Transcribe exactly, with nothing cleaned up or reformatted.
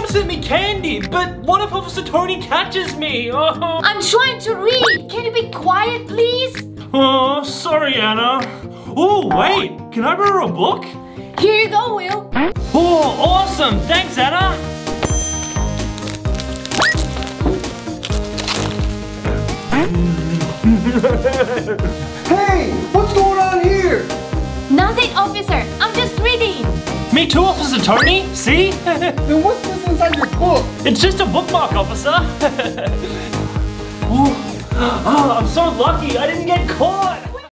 sent me candy, but what if Officer Tony catches me? Oh. I'm trying to read. Can you be quiet, please? Oh, sorry, Anna. Oh, wait. Can I borrow a book? Here you go, Will. Oh, awesome. Thanks, Anna. Hey, what's going on here? Nothing, officer. I'm just reading. Me too, Officer Tony. See? Then what's this inside your book? It's just a bookmark, officer. Oh, I'm so lucky. I didn't get caught.